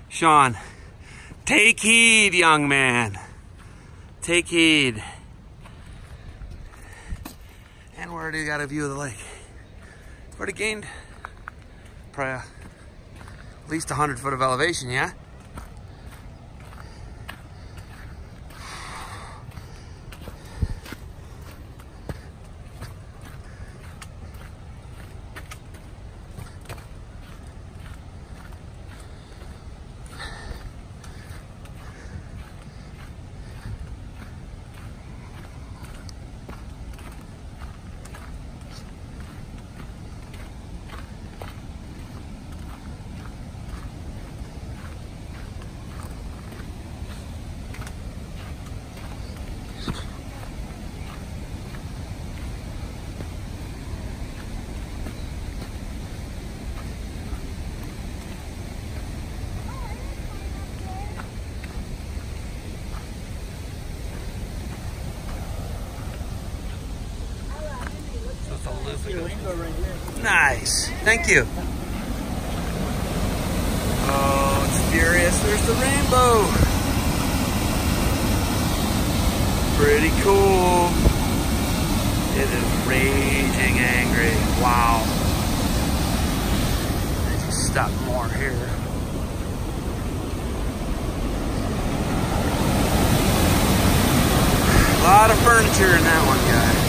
Sean, take heed, young man. Take heed. And we already got a view of the lake. Already gained probably at least 100 foot of elevation, yeah? Nice. Thank you. Oh, it's furious. There's the rainbow. Pretty cool. It is raging angry. Wow. Let's just stop more here. A lot of furniture in that one, guy.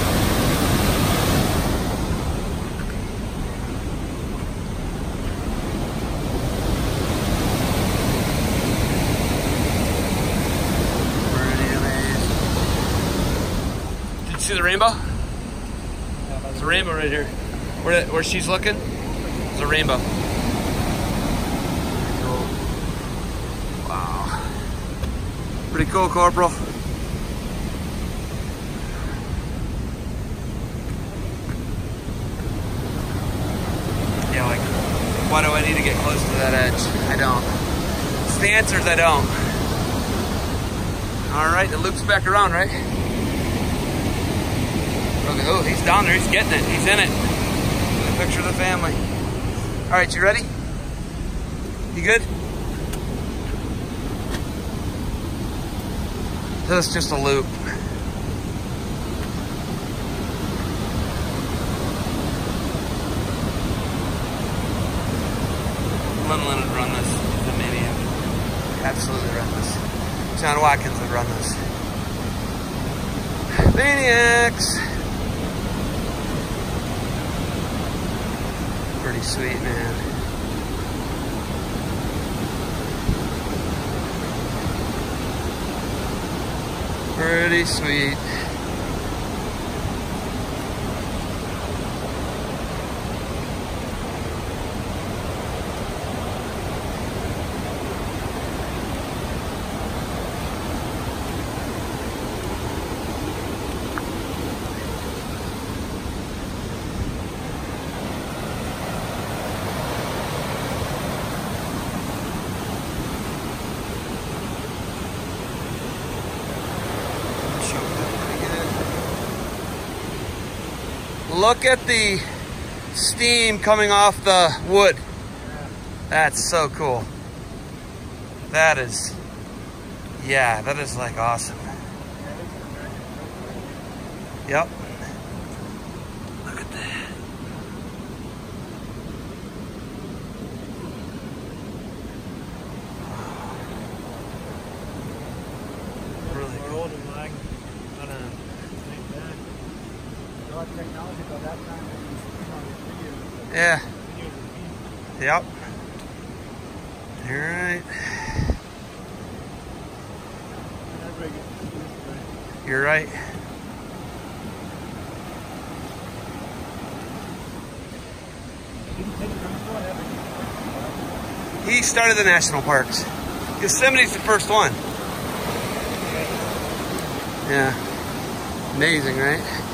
See the rainbow? There's a rainbow right here. Where she's looking, there's a rainbow. Pretty cool. Wow. Pretty cool, Corporal. Yeah, like, why do I need to get close to that edge? I don't. It's the answer is I don't. All right, it loops back around, right? Oh, he's down there. He's getting it. He's in it. Get a picture of the family. All right, you ready? You good? This is just a loop. Lemlin would run this. He's a maniac. Absolutely run this. John Watkins would run this. Maniacs. Pretty sweet, man. Pretty sweet. Look at the steam coming off the wood. That's so cool. That is, yeah, that is like awesome. Yep. Look at that. Really cool. Yeah. Yep. All right. You're right. He started the national parks. Yosemite's the first one. Yeah. Amazing, right?